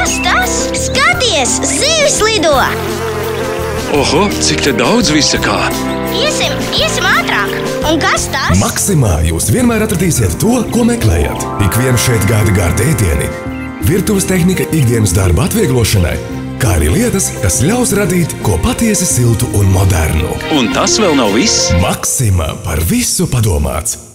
Kas tas? Skaties, zivis lido! Oho, cik te daudz visa kā! Iesim ātrāk! Un kas tas? Maksimā jūs vienmēr atradīsiet to, ko meklējat. Ik viens šeit gaida gārti ēdieni. Virtuves tehnika ikdienas darba atvieglošanai, kā arī lietas, kas ļaus radīt ko patiesi siltu un modernu. Un tas vēl nav viss! Maksimā par visu padomāts!